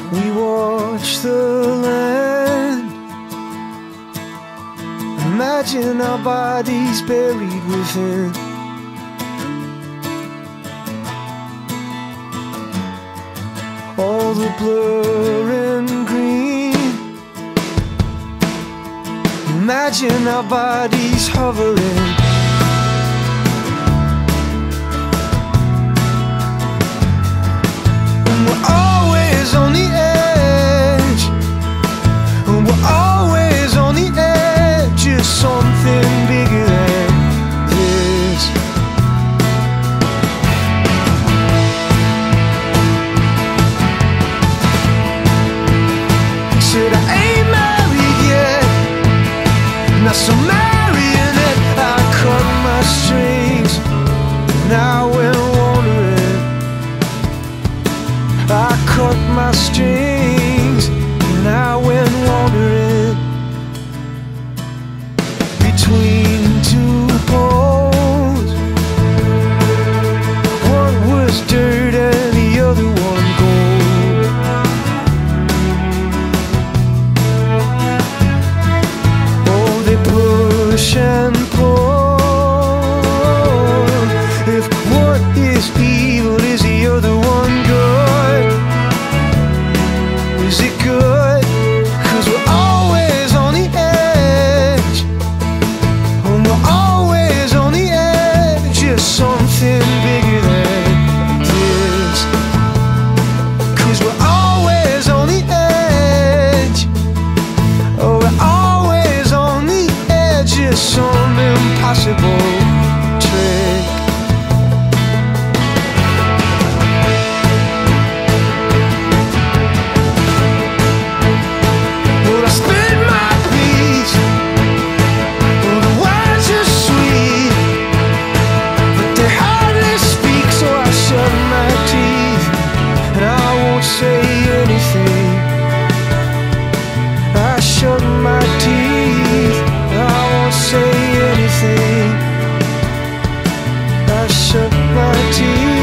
We watch the land. Imagine our bodies buried within. All the blur and green. Imagine our bodies hovering. And we're always on the edge. And we're always on the edge of something bigger than this. Said I ain't married yet, not so marionette. I cut my strings, and I went wandering. I cut my strings, and I went wandering between two poles. One was dirt and the other one gold. Oh, they push and pull. If one is evil, is the other one good? Is it good? 'Cause we're always on the edge. And we're always on the edge of something bigger than this. 'Cause we're always on the edge. Oh, we're always on the edge of some impossible trick. Well, I spit my piece. Well, the words are sweet, but they hardly speak, so I shut my teeth. And I won't say anything. I shut my teeth. I won't say anything. I shut my teeth.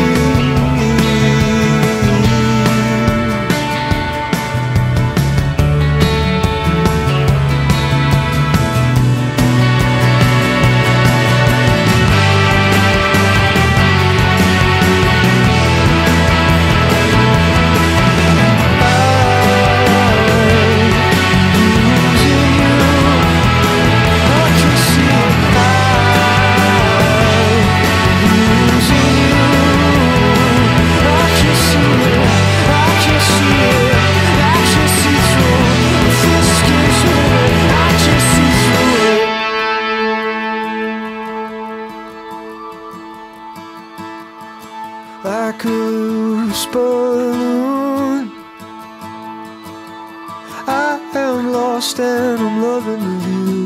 Like a loose balloon, I am lost and I'm loving the view.